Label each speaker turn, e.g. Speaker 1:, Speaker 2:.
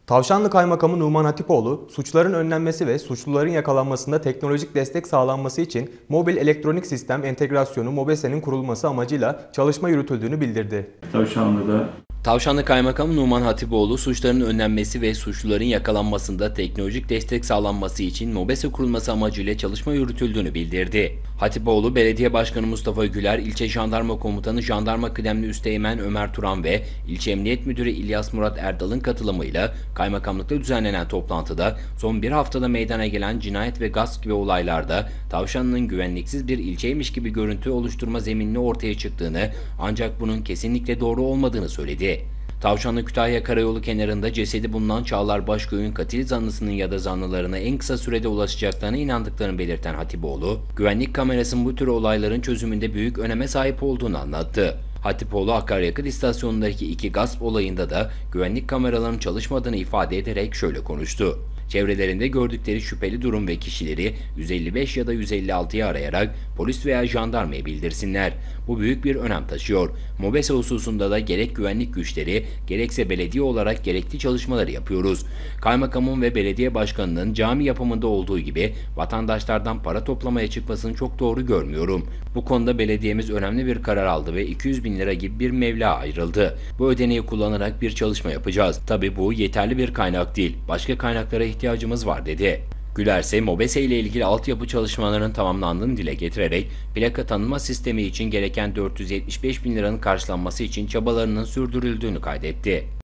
Speaker 1: Tavşanlı Kaymakamı Numan Hatipoğlu, suçların önlenmesi ve suçluların yakalanmasında teknolojik destek sağlanması için mobil elektronik sistem entegrasyonu MOBESE'nin kurulması amacıyla çalışma yürütüldüğünü bildirdi.
Speaker 2: Tavşanlı Kaymakamı Numan Hatipoğlu, suçların önlenmesi ve suçluların yakalanmasında teknolojik destek sağlanması için MOBESE kurulması amacıyla çalışma yürütüldüğünü bildirdi. Hatipoğlu, Belediye Başkanı Mustafa Güler, İlçe Jandarma Komutanı Jandarma Kıdemli Üsteğmen Ömer Turan ve İlçe Emniyet Müdürü İlyas Murat Erdal'ın katılımıyla kaymakamlıkta düzenlenen toplantıda son bir haftada meydana gelen cinayet ve gasp gibi olaylarda Tavşanlı'nın güvenliksiz bir ilçeymiş gibi görüntü oluşturma zeminini ortaya çıktığını, ancak bunun kesinlikle doğru olmadığını söyledi. Tavşanlı Kütahya Karayolu kenarında cesedi bulunan Çağlar Başköy'ün katil zanlısının ya da zanlılarına en kısa sürede ulaşacaklarına inandıklarını belirten Hatipoğlu, güvenlik kamerasının bu tür olayların çözümünde büyük öneme sahip olduğunu anlattı. Hatipoğlu, akaryakıt istasyonundaki 2 gasp olayında da güvenlik kameralarının çalışmadığını ifade ederek şöyle konuştu. Çevrelerinde gördükleri şüpheli durum ve kişileri 155 ya da 156'yı arayarak polis veya jandarmaya bildirsinler. Bu büyük bir önem taşıyor. MOBESE hususunda da gerek güvenlik güçleri gerekse belediye olarak gerekli çalışmaları yapıyoruz. Kaymakamın ve belediye başkanının cami yapımında olduğu gibi vatandaşlardan para toplamaya çıkmasını çok doğru görmüyorum. Bu konuda belediyemiz önemli bir karar aldı ve 200.000 lira gibi bir meblağ ayrıldı. Bu ödeneği kullanarak bir çalışma yapacağız. Tabii bu yeterli bir kaynak değil. Başka kaynaklara ihtiyacımız var dedi. Güler ise MOBESE ile ilgili altyapı çalışmalarının tamamlandığını dile getirerek plaka tanınma sistemi için gereken 475.000 liranın karşılanması için çabalarının sürdürüldüğünü kaydetti.